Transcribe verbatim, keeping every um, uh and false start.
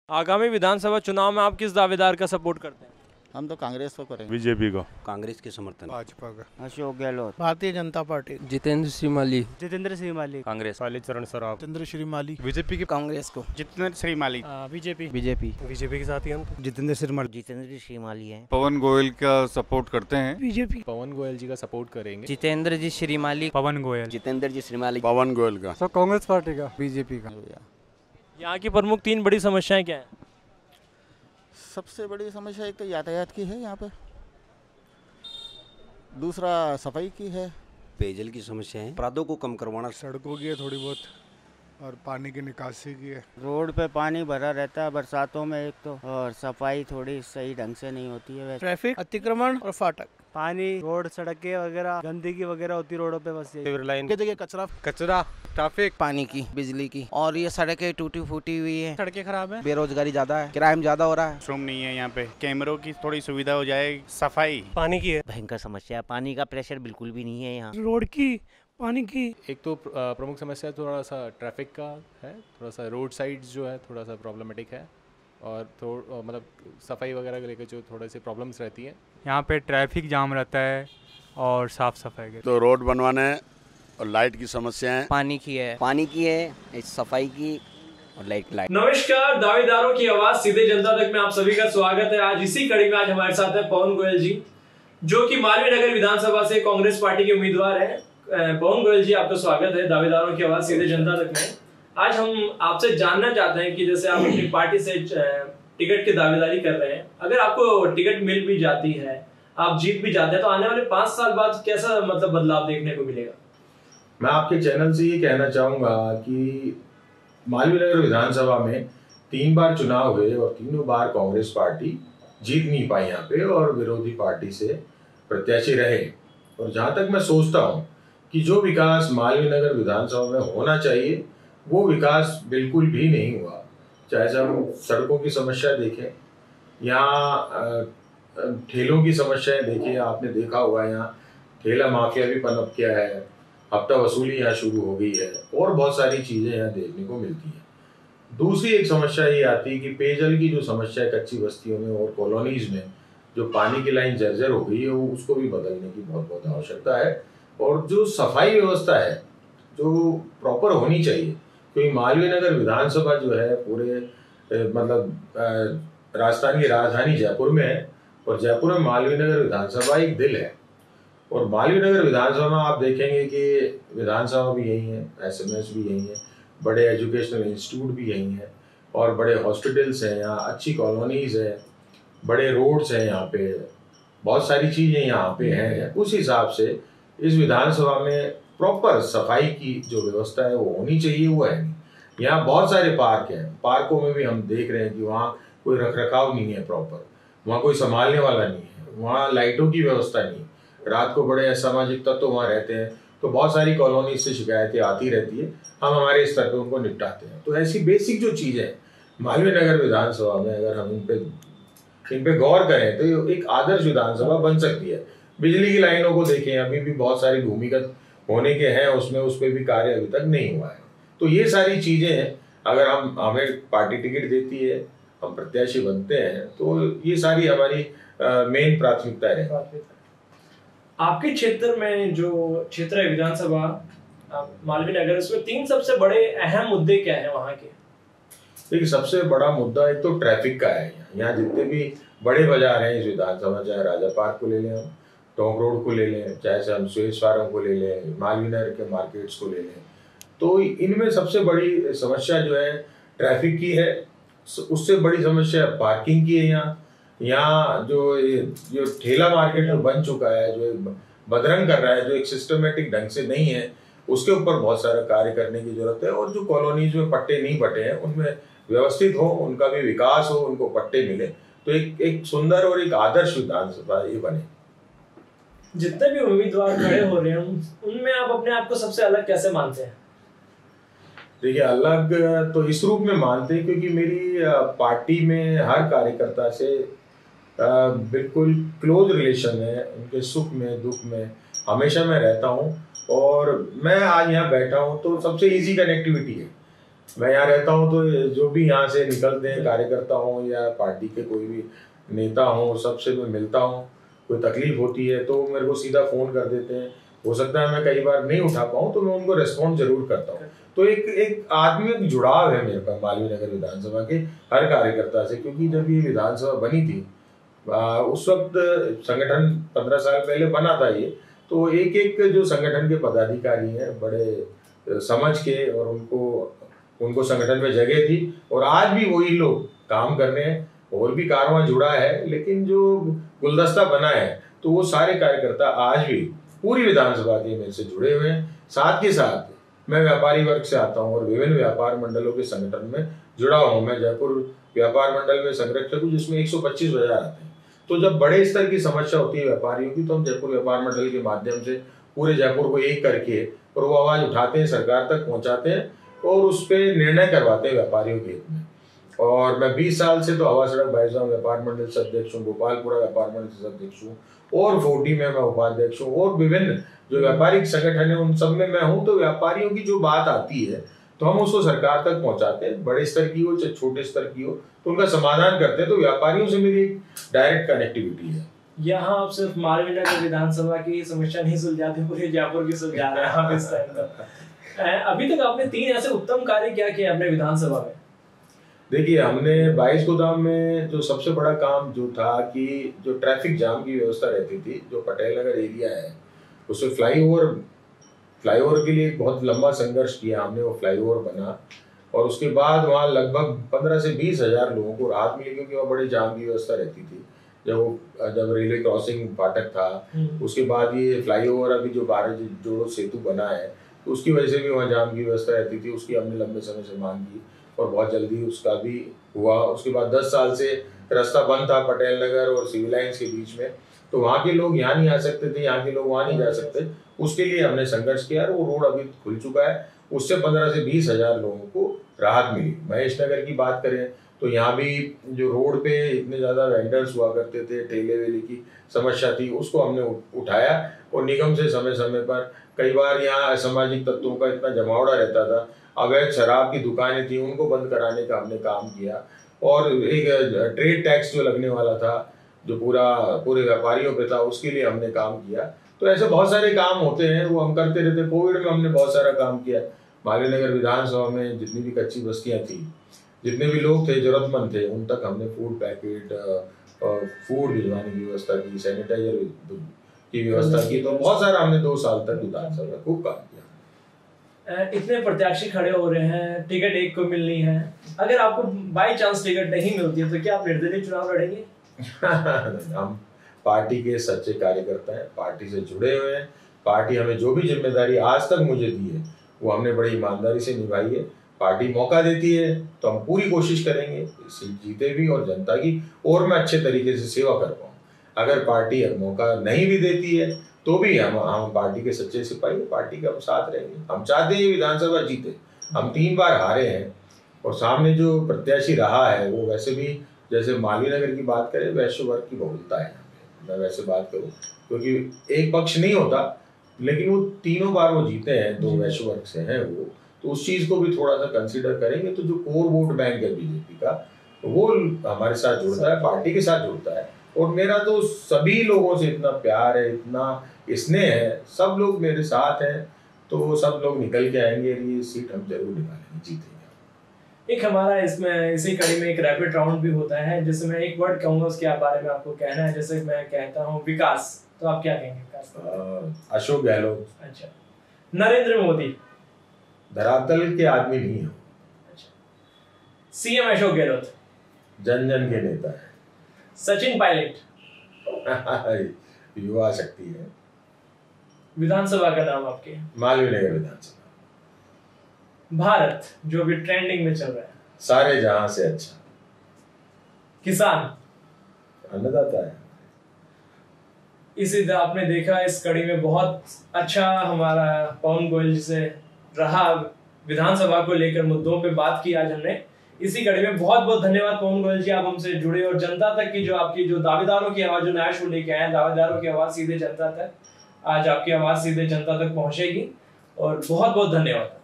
आगामी विधानसभा चुनाव में आप किस दावेदार का सपोर्ट करते हैं? हम तो कांग्रेस को करेंगे। बीजेपी को। कांग्रेस के समर्थन। भाजपा का। अशोक गहलोत। भारतीय जनता पार्टी। जितेंद्र सिंह माली। जितेंद्र सिंह माली। कांग्रेस। कालीचरण सराफ। जितेंद्र श्री माली। बीजेपी की। कांग्रेस को। Jitendra Shri Mali. BJP. BJP BJP के साथ ही हम तो। जितेंद्र श्री माली। जितेंद्र श्री माली है। पवन गोयल का सपोर्ट करते हैं। बीजेपी। पवन गोयल जी का सपोर्ट करेंगे। जितेंद्र जी श्री माली। पवन गोयल। जितेंद्र जी श्रीमाली। पवन गोयल का। सब कांग्रेस पार्टी का। बीजेपी का। यहाँ की प्रमुख तीन बड़ी समस्याएं क्या हैं? सबसे बड़ी समस्या एक तो यातायात की है यहाँ पे, दूसरा सफाई की है, पेयजल की समस्या है, अपराधों को कम करवाना, सड़कों की है थोड़ी बहुत, और पानी की निकासी की है। रोड पे पानी भरा रहता है बरसातों में एक तो, और सफाई थोड़ी सही ढंग से नहीं होती है। वैसे ट्रैफिक, अतिक्रमण और फाटक, पानी, रोड, सड़कें वगैरह, गंदगी वगैरह होती है रोडों पे। बस लाइन जगह कचरा कचरा, ट्रैफिक, पानी की, बिजली की, और ये सड़कें टूटी फूटी हुई है, सड़कें खराब है, बेरोजगारी ज्यादा है, क्राइम ज्यादा हो रहा है। वॉशरूम नहीं है यहाँ पे, कैमरों की थोड़ी सुविधा हो जाए, सफाई, पानी की है भयंकर समस्या है, पानी का प्रेशर बिल्कुल भी नहीं है यहाँ। रोड की, पानी की। एक तो प्रमुख समस्या थोड़ा सा ट्रैफिक का है, थोड़ा सा रोड साइड जो है थोड़ा सा प्रॉब्लमेटिक है, और थोड़ा मतलब सफाई वगैरह को लेकर जो थोड़े से प्रॉब्लम्स रहती हैं। यहाँ पे ट्रैफिक जाम रहता है और साफ सफाई के तो रोड बनवाने और लाइट की समस्याएं, पानी की है पानी की है, सफाई की और लाइट लाइट। नमस्कार, दावेदारों की आवाज सीधे जनता तक में आप सभी का स्वागत है। आज इसी कड़ी में आज हमारे साथ है पवन गोयल जी, जो कि मालवीय नगर विधानसभा से कांग्रेस पार्टी के उम्मीदवार है। पवन गोयल जी, आपका स्वागत है दावेदारों की आवाज सीधे जनता तक में। आज हम आपसे जानना चाहते हैं कि जैसे आप अपनी पार्टी से टिकट की दावेदारी कर रहे हैं, अगर आपको टिकट मिल भी जाती है, आप जीत भी जाते हैं, तो आने वाले पांच साल बाद कैसा मतलब बदलाव देखने को मिलेगा? मैं आपके चैनल से ये कहना चाहूँगा कि मालवीय नगर विधानसभा में तीन बार चुनाव हुए और तीनों बार कांग्रेस पार्टी जीत नहीं पाई यहाँ पे, और विरोधी पार्टी से प्रत्याशी रहे। और जहाँ तक मैं सोचता हूँ कि जो विकास मालवीय नगर विधानसभा में होना चाहिए वो विकास बिल्कुल भी नहीं हुआ। चाहे से हम सड़कों की समस्या देखें, यहाँ ठेलों की समस्याएं देखें, आपने देखा होगा यहाँ ठेला माफिया भी पनप किया है, हफ्ता वसूली यहाँ शुरू हो गई है, और बहुत सारी चीज़ें यहाँ देखने को मिलती हैं। दूसरी एक समस्या ये आती है कि पेयजल की जो समस्या है कच्ची बस्तियों में और कॉलोनीज में, जो पानी की लाइन जर्जर हो गई है, वो उसको भी बदलने की बहुत बहुत आवश्यकता है। और जो सफाई व्यवस्था है जो प्रॉपर होनी चाहिए, क्योंकि मालवीय नगर विधानसभा जो है पूरे मतलब राजस्थान की राजधानी जयपुर में है, और जयपुर में मालवीय नगर विधानसभा एक दिल है। और मालवीय नगर विधानसभा में आप देखेंगे कि विधानसभा भी यही है, एसएमएस भी यही है, बड़े एजुकेशनल इंस्टीट्यूट भी यही हैं, और बड़े हॉस्पिटल्स हैं यहाँ, अच्छी कॉलोनीज है, बड़े रोड्स हैं यहाँ पे, बहुत सारी चीज़ें यहाँ पे हैं। उस हिसाब से इस विधानसभा में प्रॉपर सफाई की जो व्यवस्था है वो होनी चाहिए, वो है नहीं। यहाँ बहुत सारे पार्क हैं, पार्कों में भी हम देख रहे हैं कि वहाँ कोई रख रखाव नहीं है प्रॉपर, वहाँ कोई संभालने वाला नहीं है, वहाँ लाइटों की व्यवस्था नहीं, रात को बड़े असामाजिक तत्व तो वहाँ रहते हैं। तो बहुत सारी कॉलोनी से शिकायतें आती रहती है, हम हमारे स्तर पर उनको निपटाते हैं। तो ऐसी बेसिक जो चीज़ें हैं मालवीय नगर विधानसभा में, अगर हम इन पे इन पे गौर करें तो एक आदर्श विधानसभा बन सकती है। बिजली की लाइनों को देखें, अभी भी बहुत सारी भूमिगत होने के हैं, उसमें उस पर भी कार्य अभी तक नहीं हुआ है। तो ये सारी चीज़ें हैं, अगर हम हमें पार्टी टिकट देती है, हम प्रत्याशी बनते हैं, तो ये सारी हमारी मेन प्राथमिकता है। आपके क्षेत्र में जो क्षेत्र है विधानसभा मालवीय नगर, उसमें तीन सबसे बड़े अहम मुद्दे क्या हैं वहाँ के? देखिए, सबसे बड़ा मुद्दा एक तो ट्रैफिक का है। यहाँ जितने भी बड़े बाजार हैं इस विधानसभा, चाहे राजा पार्क को ले लें, हम टोंक रोड को ले लें, चाहे से हम सुरेश फार्म को ले लें, मालवीय नगर के मार्केट्स को ले लें, तो इनमें सबसे बड़ी समस्या जो है ट्रैफिक की है। उससे बड़ी समस्या पार्किंग की है। यहाँ यहाँ जो जो ठेला मार्केट जो बन चुका है, जो एक बदरंग कर रहा है, जो एक सिस्टमेटिक ढंग से नहीं है, उसके ऊपर बहुत सारा कार्य करने की जरूरत है। और जो कॉलोनीज में पट्टे नहीं बटे हैं उनमें व्यवस्थित हो, उनका भी विकास हो, उनको पट्टे मिले, तो एक एक सुंदर और एक आदर्श विधानसभा ये बने। जितने भी उम्मीदवार खड़े हो रहे हैं उनमें आप अपने आप को सबसे अलग कैसे मानते हैं? देखिए, अलग तो इस रूप में मानते हैं क्योंकि मेरी पार्टी में हर कार्यकर्ता से बिल्कुल क्लोज रिलेशन है, उनके सुख में दुख में हमेशा मैं रहता हूँ। और मैं आज यहाँ बैठा हूँ तो सबसे इजी कनेक्टिविटी है। मैं यहाँ रहता हूँ तो जो भी यहाँ से निकलते हैं कार्यकर्ता हों या पार्टी के कोई भी नेता हों, सबसे मैं मिलता हूँ। कोई तकलीफ होती है तो मेरे को सीधा फ़ोन कर देते हैं। हो सकता है मैं कई बार नहीं उठा पाऊँ तो मैं उनको रेस्पॉन्ड जरूर करता हूँ। तो एक एक आत्मिक जुड़ाव है मेरे पास मालवीय नगर विधानसभा के हर कार्यकर्ता से, क्योंकि जब ये विधानसभा बनी थी आ, उस वक्त संगठन पंद्रह साल पहले बना था ये, तो एक एक जो संगठन के पदाधिकारी हैं बड़े समझ के और उनको उनको संगठन में जगह थी, और आज भी वही लोग काम कर रहे हैं। और भी कारवां जुड़ा है, लेकिन जो गुलदस्ता बना है तो वो सारे कार्यकर्ता आज भी पूरी विधानसभा के मेरे से जुड़े हुए हैं। साथ के साथ मैं व्यापारी वर्ग से आता हूँ और विभिन्न व्यापार मंडलों के संगठन में जुड़ा हुआ हूँ। मैं जयपुर व्यापार मंडल में संरक्षक हूँ, जिसमें एक सौ पच्चीस बाजार आते हैं। तो जब बड़े स्तर की समस्या होती है व्यापारियों की, तो हम जयपुर व्यापार मंडल के माध्यम से पूरे जयपुर को एक करके और वो आवाज उठाते हैं, सरकार तक पहुंचाते हैं और उस पर निर्णय करवाते हैं व्यापारियों के हित में। और मैं बीस साल से तो हवा सड़क बाईसाम व्यापार मंडल से अध्यक्ष हूँ, गोपालपुरा व्यापार मंडल से अध्यक्ष हूँ, और फोर्टी में मैं उपाध्यक्ष हूँ, और विभिन्न जो व्यापारिक संगठन है उन सब में मैं हूँ। तो व्यापारियों की जो बात आती है तो हम उसको सरकार तक पहुंचाते हैं, बड़े स्तर की हो चाहे छोटे स्तर की हो, तो उनका समाधान करते हैं। तो व्यापारियों से मेरी एक डायरेक्ट कनेक्टिविटी है। यहाँ आप सिर्फ मालवीय नगर विधानसभा की समस्या नहीं सुलझाते, पूरे जयपुर की सुलझा रहे हैं आप इस टाइम तक। अभी तक आपने तीन ऐसे उत्तम कार्य क्या किए अपने विधानसभा में? देखिए, हमने बाईस गोदाम में जो सबसे बड़ा काम जो था कि जो ट्रैफिक जाम की व्यवस्था रहती थी, जो पटेल नगर एरिया है उसमें फ्लाईओवर फ्लाईओवर के लिए बहुत लंबा संघर्ष किया हमने। वो फ्लाईओवर बना और उसके बाद वहाँ लगभग पंद्रह से बीस हजार लोगों को राहत मिली, क्योंकि वहाँ बड़े जाम की व्यवस्था रहती थी। जब वो जब रेलवे क्रॉसिंग फाटक था, उसके बाद ये फ्लाईओवर अभी जो बारह जोड़ो सेतु बना है, तो उसकी वजह से भी वहाँ जाम की व्यवस्था रहती थी। उसकी हमने लंबे समय से मांग की और बहुत जल्दी उसका भी हुआ। उसके बाद दस साल से रास्ता बंद था पटेल नगर और सिविल लाइंस के बीच में, तो वहाँ के लोग यहाँ नहीं आ सकते थे, यहाँ के लोग वहाँ नहीं जा सकते। उसके लिए हमने संघर्ष किया और वो रोड अभी खुल चुका है। उससे पंद्रह से बीस हजार लोगों को राहत मिली। महेश नगर की बात करें तो यहाँ भी जो रोड पे इतने ज़्यादा वेंडर्स हुआ करते थे, ठेले वेले की समस्या थी, उसको हमने उठाया और निगम से समय समय पर कई बार यहाँ असामाजिक तत्वों का इतना जमावड़ा रहता था, अवैध शराब की दुकानें थी, उनको बंद कराने का हमने काम किया। और एक ट्रेड टैक्स जो लगने वाला था, जो पूरा पूरे व्यापारियों पे था, उसके लिए हमने काम किया। तो ऐसे बहुत सारे काम होते हैं, वो हम करते रहते। कोविड में हमने बहुत सारा काम किया। मालवीय नगर विधानसभा में जितनी भी कच्ची बस्तियाँ थी, जितने भी लोग थे जरूरतमंद थे, उन तक हमने फूड पैकेट और फूड भिजवाने की व्यवस्था की, सैनिटाइजर की व्यवस्था की। तो बहुत सारा हमने दो साल तक विधानसभा में खूब काम किया। इतने प्रत्याशी खड़े हो रहे हैं, टिकट एक को मिलनी है, अगर आपको बाई चांस टिकट नहीं मिलती है तो क्या आप निर्दलीय चुनाव लड़ेंगे? हम पार्टी के सच्चे कार्यकर्ता हैं, पार्टी से जुड़े हुए हैं। पार्टी हमें जो भी जिम्मेदारी आज तक मुझे दी है वो हमने बड़ी ईमानदारी से निभाई है। पार्टी मौका देती है तो हम पूरी कोशिश करेंगे सीट जीते भी और जनता की और मैं अच्छे तरीके से सेवा कर पाऊँ। अगर पार्टी मौका नहीं भी देती है तो भी हम हम पार्टी के सच्चे सिपाही, पार्टी का हम साथ रहेंगे। हम चाहते हैं विधानसभा जीते। हम तीन बार हारे हैं और सामने जो प्रत्याशी रहा है वो वैसे भी, जैसे मालवीय नगर की बात करें, वैश्य वर्ग की बहुलता है। मैं वैसे बात करूँ क्योंकि एक पक्ष नहीं होता, लेकिन वो तीनों बार वो जीते हैं, दो वैश्य वर्ग से हैं वो, तो उस चीज़ को भी थोड़ा सा कंसीडर करेंगे। तो जो कोर वोट बैंक है बीजेपी का, वो हमारे साथ जुड़ता है, पार्टी के साथ जुड़ता है। और मेरा तो सभी लोगों से इतना प्यार है, इतना स्नेह है, सब लोग मेरे साथ हैं, तो सब लोग निकल के आएंगे। ये सीट हम जरूर निकालेंगे, जीतेंगे। एक हमारा इसमें इसी कड़ी में एक रैपिड राउंड भी होता है, जिसमें मैं एक वर्ड कहूंगा, उसके बारे में आपको कहना है। जैसे मैं कहता हूँ विकास, तो आप क्या कहेंगे विकास? अशोक गहलोत। अच्छा। नरेंद्र मोदी धरातल के आदमी नहीं हो। अच्छा। सीएम अशोक गहलोत जन जन के नेता है। सचिन पायलट युवा शक्ति है। विधानसभा का नाम आपके? मालवीय नगर विधानसभा। भारत जो भी ट्रेंडिंग में चल रहा है, सारे जहां से अच्छा। किसान अन्नदाता है। इसी आपने देखा इस कड़ी में बहुत अच्छा हमारा पवन गोयल जी से रहा, विधानसभा को लेकर मुद्दों पे बात की आज हमने इसी कड़ी में। बहुत बहुत धन्यवाद पवन गोयल जी, आप हमसे जुड़े और जनता तक की जो आपकी जो दावेदारों की आवाज, जो नया शो लेके आए, दावेदारों की आवाज सीधे जनता तक, आज आपकी आवाज सीधे जनता तक पहुंचेगी। और बहुत बहुत धन्यवाद।